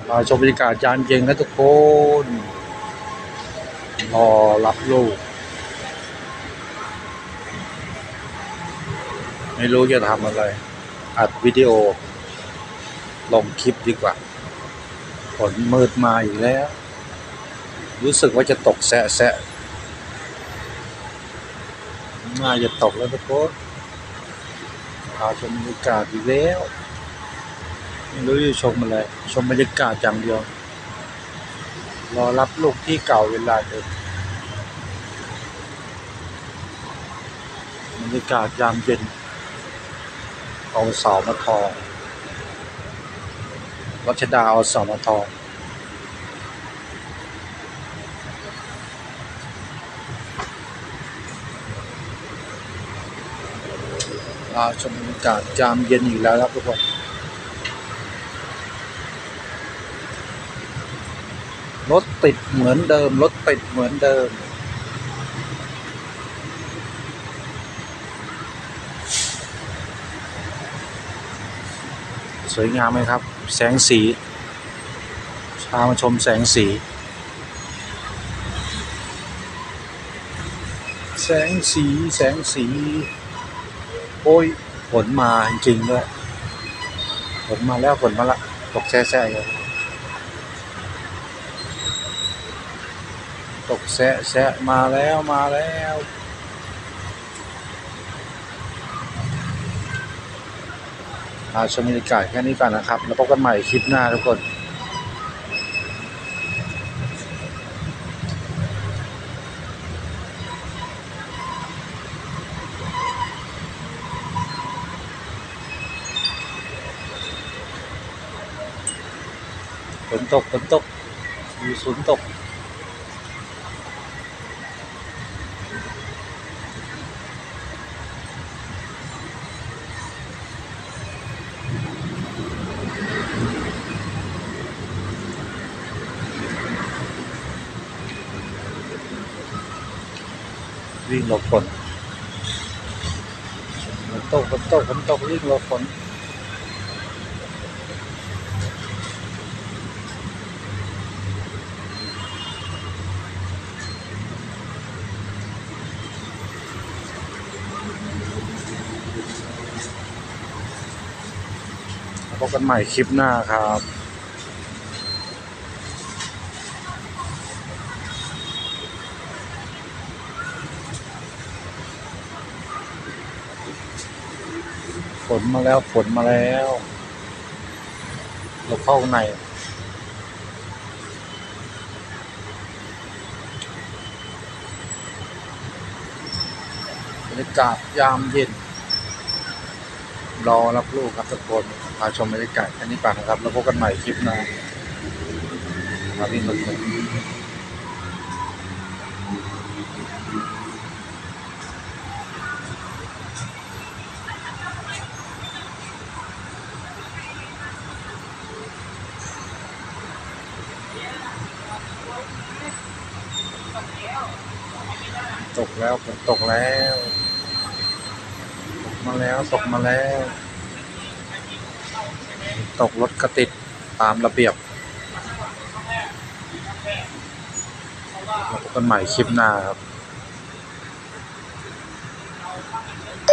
ชมบรรยากาศยามเย็นนะทุกคนรอรับลูกไม่รู้จะทำอะไรอัดวิดีโอลงคลิปดีกว่าฝนมืดมาอีกแล้วรู้สึกว่าจะตกแสะน่าจะตกแล้วทุกคนชมบรรยากาศอีกแล้วไม่รู้จะชมอะไรชมบรรยากาศอย่างเดียวรอรับลูกที่เก่าเวลาเดิมบรรยากาศยามเย็นเอาเสามาทองรัชดาเอาเสามาทองชมบรรยากาศยามเย็นอีกแล้วครับทุกคนรถติดเหมือนเดิมรถติดเหมือนเดิมสวยงามไหมครับแสงสีพามาชมแสงสีแสงสีโอ้ยฝนมาจริงๆด้วยฝนมาแล้วฝนมาละตกแซ่ๆเลยตกแซะมาแล้วชมบรรยากาศแค่นี้ก่อนนะครับแล้วพบกันใหม่คลิปหน้าทุกคนฝนตกมีฝนตกวิ่งหลบฝนฝนตกวิ่งหลบฝนพบกันใหม่คลิปหน้าครับฝนมาแล้วเราเข้าในบรรยากาศยามเย็นรอรับลูกครับทุกคนพาชมบรรยากาศแค่นี้ก่อนนะครับแล้วพบกันใหม่คลิปหน้าครับพี่นนท์ตกแล้วฝนตกแล้วตกมาแล้วตกรถก็ติดตามระเบียบแล้วพบกันใหม่คลิปหน้าครับ